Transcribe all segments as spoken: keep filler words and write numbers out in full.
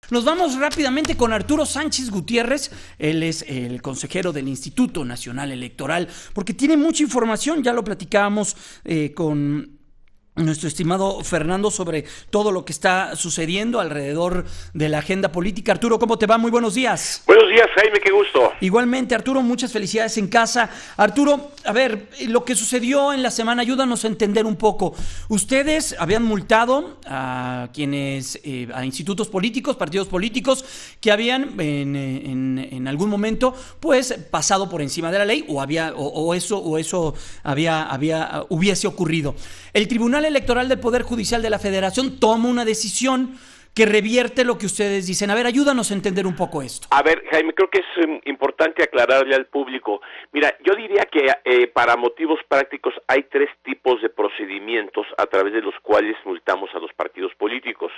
Nos vamos rápidamente con Arturo Sánchez Gutiérrez, él es el consejero del Instituto Nacional Electoral, porque tiene mucha información, ya lo platicábamos eh, con nuestro estimado Fernando sobre todo lo que está sucediendo alrededor de la agenda política. Arturo, ¿cómo te va? Muy buenos días. Buenos días, Jaime, qué gusto. Igualmente, Arturo, muchas felicidades en casa. Arturo, a ver, lo que sucedió en la semana, ayúdanos a entender un poco. Ustedes habían multado a quienes, eh, a institutos políticos, partidos políticos, que habían en, en, en algún momento, pues, pasado por encima de la ley, o había, o, o eso, o eso había, había, hubiese ocurrido. El Tribunal Electoral del Poder Judicial de la Federación toma una decisión que revierte lo que ustedes dicen. A ver, ayúdanos a entender un poco esto. A ver, Jaime, creo que es um, importante aclararle al público. Mira, yo diría que eh, para motivos prácticos hay tres tipos de procedimientos a través de los cuales multamos a los partidos políticos.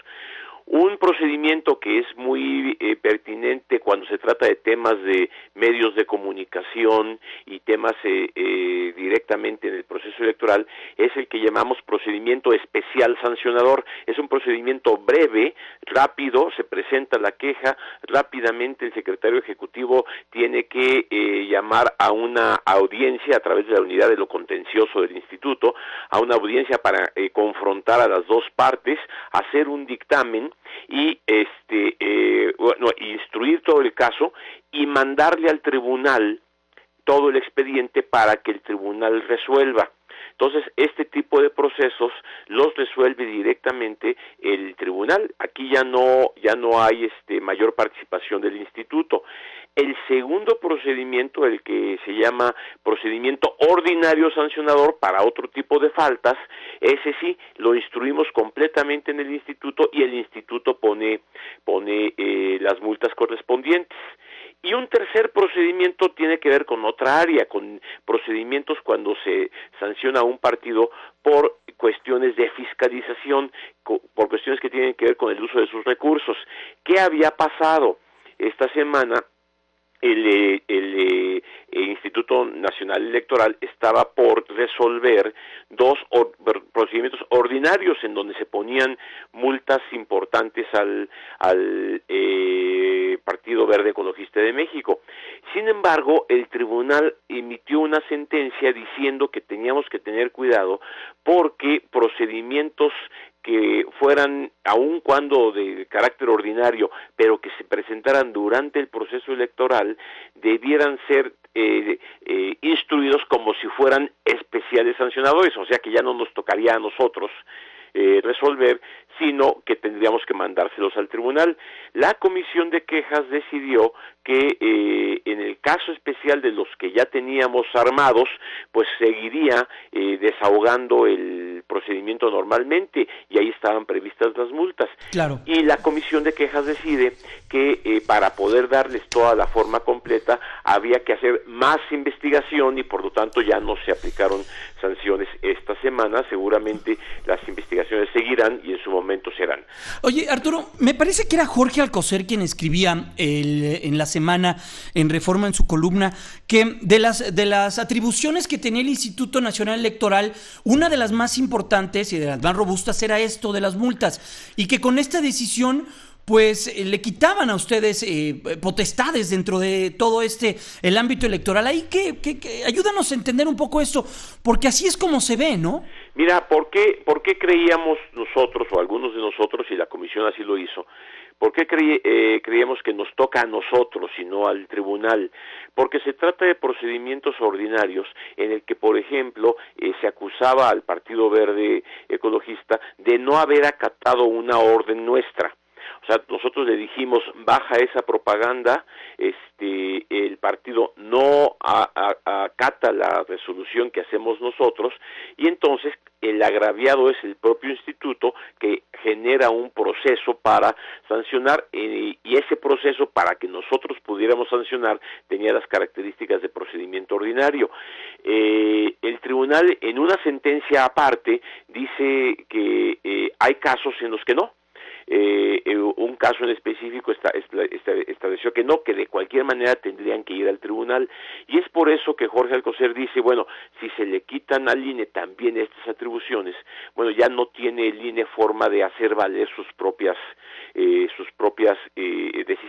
Un procedimiento que es muy eh, pertinente cuando se trata de temas de medios de comunicación y temas eh, eh, directamente en el proceso electoral es el que llamamos procedimiento especial sancionador. Es un procedimiento breve, rápido, se presenta la queja, rápidamente el secretario ejecutivo tiene que eh, llamar a una audiencia a través de la unidad de lo contencioso del instituto, a una audiencia para eh, confrontar a las dos partes, hacer un dictamen y este eh, bueno, instruir todo el caso y mandarle al tribunal todo el expediente para que el tribunal resuelva. Entonces, este tipo de procesos los resuelve directamente el tribunal. Aquí ya no ya no hay este mayor participación del instituto. El segundo procedimiento, el que se llama procedimiento ordinario sancionador para otro tipo de faltas, ese sí lo instruimos completamente en el instituto y el instituto pone pone eh, las multas correspondientes. Y un tercer procedimiento tiene que ver con otra área, con procedimientos cuando se sanciona a un partido por cuestiones de fiscalización, por cuestiones que tienen que ver con el uso de sus recursos. ¿Qué había pasado esta semana? El, el, el, el Instituto Nacional Electoral estaba por resolver dos or, procedimientos ordinarios en donde se ponían multas importantes al, al eh, Partido Verde Ecologista de México. Sin embargo, el tribunal emitió una sentencia diciendo que teníamos que tener cuidado porque procedimientos que fueran, aun cuando de carácter ordinario, pero que se presentaran durante el proceso electoral, debieran ser eh, eh, instruidos como si fueran especiales sancionadores, o sea que ya no nos tocaría a nosotros eh, resolver, sino que tendríamos que mandárselos al tribunal. La Comisión de Quejas decidió que eh, en el caso especial de los que ya teníamos armados, pues seguiría eh, desahogando el procedimiento normalmente y ahí estaban previstas las multas. Claro. Y la Comisión de Quejas decide que eh, para poder darles toda la forma completa había que hacer más investigación y por lo tanto ya no se aplicaron sanciones esta semana. Seguramente las investigaciones seguirán y en su momento serán. Oye, Arturo, me parece que era Jorge Alcocer quien escribía el, en la semana en Reforma, en su columna, que de las, de las atribuciones que tenía el Instituto Nacional Electoral, una de las más importantes y de las más robustas era esto de las multas, y que con esta decisión pues eh, le quitaban a ustedes eh, potestades dentro de todo este, el ámbito electoral. Ahí que, que, que ayúdanos a entender un poco esto, porque así es como se ve, ¿no? Mira, ¿por qué, por qué creíamos nosotros, o algunos de nosotros, y la comisión así lo hizo, por qué creí, eh, creíamos que nos toca a nosotros y no al tribunal? Porque se trata de procedimientos ordinarios en el que, por ejemplo, eh, se acusaba al Partido Verde Ecologista de no haber acatado una orden nuestra. O sea, nosotros le dijimos, baja esa propaganda, este, el partido no a, a, acata la resolución que hacemos nosotros, y entonces el agraviado es el propio instituto que genera un proceso para sancionar, eh, y ese proceso para que nosotros pudiéramos sancionar tenía las características de procedimiento ordinario. Eh, el tribunal en una sentencia aparte dice que eh, hay casos en los que no. Eh, eh, un caso en específico está, está, estableció que no, que de cualquier manera tendrían que ir al tribunal, y es por eso que Jorge Alcocer dice, bueno, si se le quitan al I N E también estas atribuciones, bueno, ya no tiene el I N E forma de hacer valer sus propias eh, sus propias eh,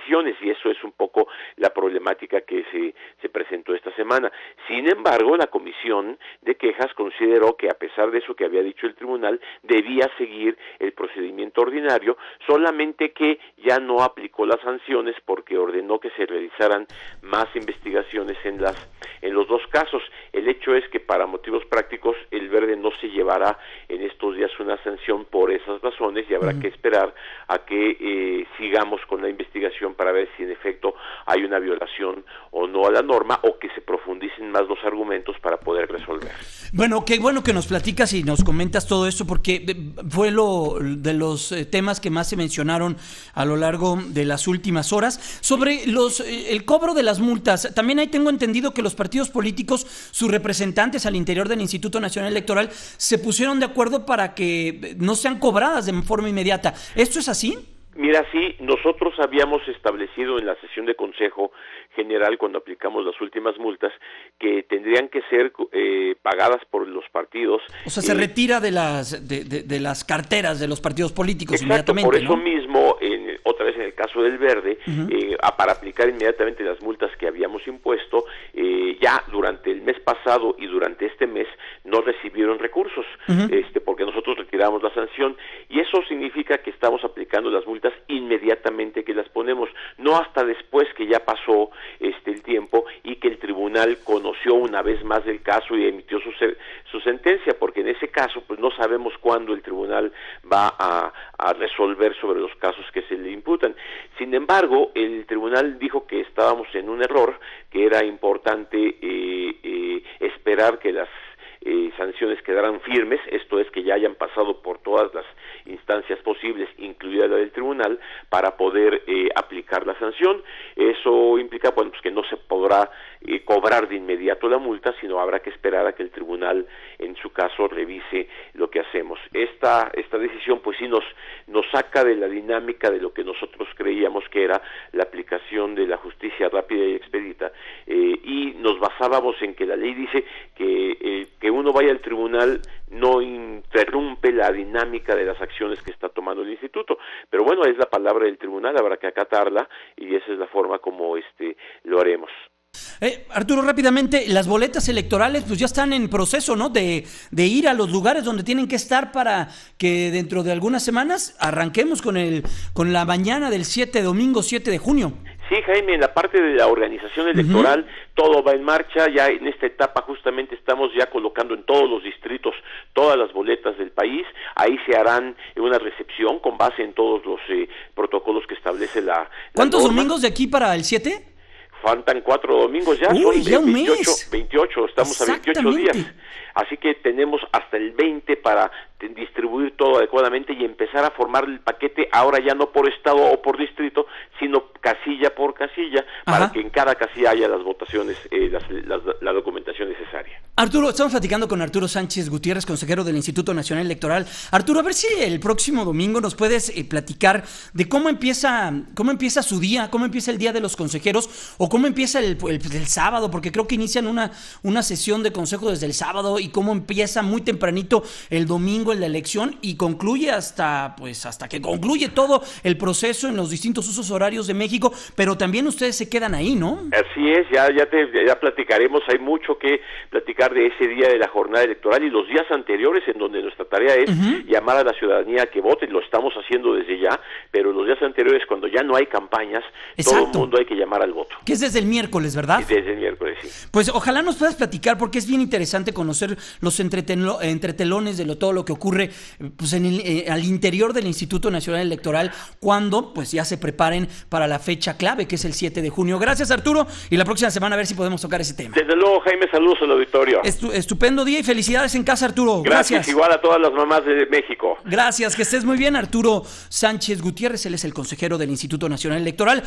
sanciones, y eso es un poco la problemática que se, se presentó esta semana. Sin embargo, la Comisión de Quejas consideró que, a pesar de eso que había dicho el tribunal, debía seguir el procedimiento ordinario, solamente que ya no aplicó las sanciones porque ordenó que se realizaran más investigaciones en las en los dos casos. El hecho es que, para motivos prácticos, el Verde no se llevará en estos días una sanción por esas razones, y habrá uh-huh. que esperar a que eh, sigamos con la investigación para ver si en efecto hay una violación o no a la norma, o que se profundicen más los argumentos para poder resolver. Bueno, qué bueno que nos platicas y nos comentas todo esto, porque fue lo de los temas que más se mencionaron a lo largo de las últimas horas. Sobre los el cobro de las multas, también ahí tengo entendido que los partidos políticos, sus representantes al interior del Instituto Nacional Electoral, se pusieron de acuerdo para que no sean cobradas de forma inmediata. ¿Esto es así? Mira, sí, nosotros habíamos establecido en la sesión de Consejo General, cuando aplicamos las últimas multas, que tendrían que ser eh, pagadas por los partidos. O sea, se eh, retira de las de, de, de las carteras de los partidos políticos. Exacto, inmediatamente, por eso ¿no? mismo, en, otra vez en el caso del Verde, uh-huh. eh, a, para aplicar inmediatamente las multas que habíamos impuesto, eh, ya durante el mes pasado y durante este mes no recibieron recursos, uh-huh. este, porque nosotros retiramos la sanción, y eso significa que estamos aplicando las multas inmediatamente que las ponemos, no hasta después que ya pasó este el tiempo y que el tribunal conoció una vez más del caso y emitió su, su sentencia, porque en ese caso pues no sabemos cuándo el tribunal va a, a resolver sobre los casos que se le imputan. Sin embargo, el tribunal dijo que estábamos en un error, que era importante eh, eh, esperar que las Eh, sanciones quedaran firmes, esto es, que ya hayan pasado por todas las instancias posibles, incluida la del tribunal, para poder eh, aplicar la sanción. Eso implica, bueno, pues que no se podrá eh, cobrar de inmediato la multa, sino habrá que esperar a que el tribunal, en su caso, revise lo que hacemos. Esta esta decisión, pues sí, nos nos saca de la dinámica de lo que nosotros creíamos que era la aplicación de la justicia rápida y expedita, eh, y nos basábamos en que la ley dice que eh, que uno vaya al tribunal no interrumpe la dinámica de las acciones que está tomando el instituto, pero bueno, es la palabra del tribunal, habrá que acatarla, y esa es la forma como este lo haremos. Eh, Arturo, rápidamente, las boletas electorales pues ya están en proceso, ¿no? De, de ir a los lugares donde tienen que estar para que dentro de algunas semanas arranquemos con el con la mañana del siete, domingo siete de junio. Sí, Jaime, en la parte de la organización electoral, uh-huh. todo va en marcha. Ya en esta etapa justamente estamos ya colocando en todos los distritos todas las boletas del país. Ahí se harán una recepción con base en todos los eh, protocolos que establece la, la ¿Cuántos norma. domingos de aquí para el siete? Faltan cuatro domingos ya, Uy, son ya un veintiocho, mes. veintiocho, estamos a veintiocho días. Así que tenemos hasta el veinte para distribuir todo adecuadamente y empezar a formar el paquete, ahora ya no por estado o por distrito, sino casilla por casilla, Ajá. para que en cada casilla haya las votaciones, eh, las, las, la documentación necesaria. Arturo, estamos platicando con Arturo Sánchez Gutiérrez, consejero del Instituto Nacional Electoral. Arturo, a ver si el próximo domingo nos puedes eh, platicar de cómo empieza cómo empieza su día, cómo empieza el día de los consejeros, o cómo empieza el, el, el sábado, porque creo que inician una, una sesión de consejo desde el sábado, y cómo empieza muy tempranito el domingo en la elección y concluye hasta pues hasta que concluye todo el proceso en los distintos usos horarios de México, pero también ustedes se quedan ahí, ¿no? Así es, ya ya te ya platicaremos, hay mucho que platicar de ese día de la jornada electoral y los días anteriores, en donde nuestra tarea es uh-huh. llamar a la ciudadanía a que vote. Lo estamos haciendo desde ya, pero los días anteriores, cuando ya no hay campañas, Exacto. todo el mundo hay que llamar al voto. Que es desde el miércoles, ¿verdad? Sí, desde el miércoles, sí. Pues ojalá nos puedas platicar, porque es bien interesante conocer los entretelo- entretelones de lo, todo lo que ocurre pues en el, eh, al interior del Instituto Nacional Electoral, cuando pues ya se preparen para la fecha clave, que es el siete de junio. Gracias, Arturo, y la próxima semana a ver si podemos tocar ese tema. Desde luego, Jaime, saludos al auditorio. Estu- estupendo día y felicidades en casa, Arturo. Gracias. Gracias, igual a todas las mamás de México. Gracias, que estés muy bien. Arturo Sánchez Gutiérrez, él es el consejero del Instituto Nacional Electoral.